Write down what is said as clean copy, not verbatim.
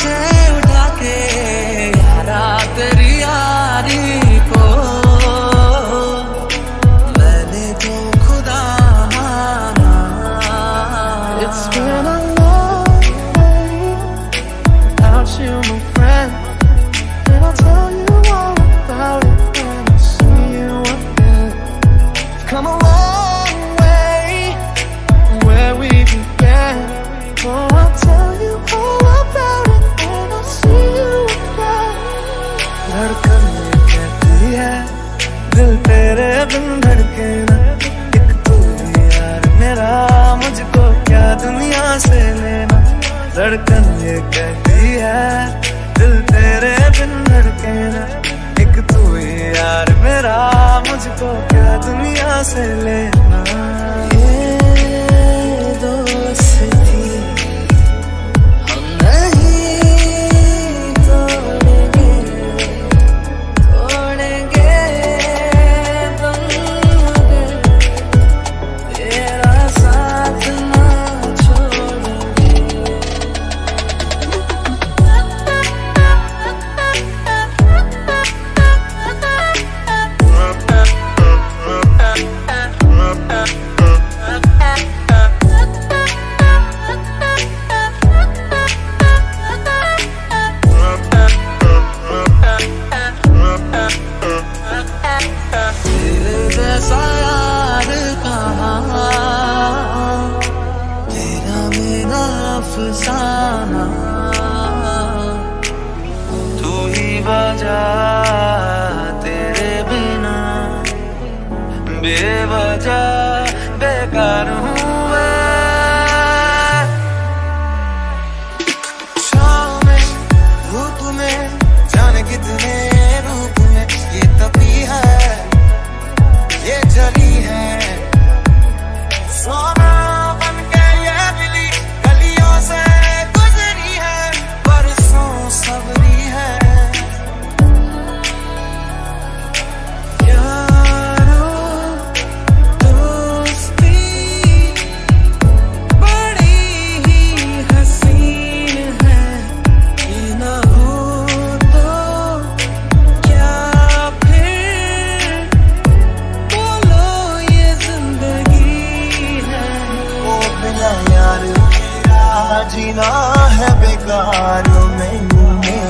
से उठा के यारा तेरी यारी को मैंने तो खुदा माना। It's been a long day without you, my friend, and I'll tell you all about it when I see you again. Come a long way from where we began. Oh, I'll tell you all about it when I see you again. धड़कन ये कहती है दिल तेरे बिन धड़के ना, एक तू ही यार मेरा, मुझको क्या दुनिया से लेना। धड़कन ये कहती है दिल तेरे बिन धड़के ना, एक तू ही यार मेरा, मुझको क्या दुनिया से लेना। ये दोस्ती हम नहीं तोड़ेंगे, तोड़ेंगे तुम मगर तेरा साथ ना छोड़ेंगे। तेरे जैसा यार कहाँ, तेरा मेरा अफसाना, तू ही वजह तेरे बिना बेवजह बेकार हूँ मैं। शाम में धूप में जाने कितने रूप में ये तपी है, ये जली है, सोना बन के ये दिली गलियों से गुजरी है, बरसों सबरी है। यारो दोस्ती बड़ी ही हसीन है, ये ना हो तो क्या फिर बोलो ये जिंदगी है। ओ बिना यार तेरा जीना है बेकार, मैनू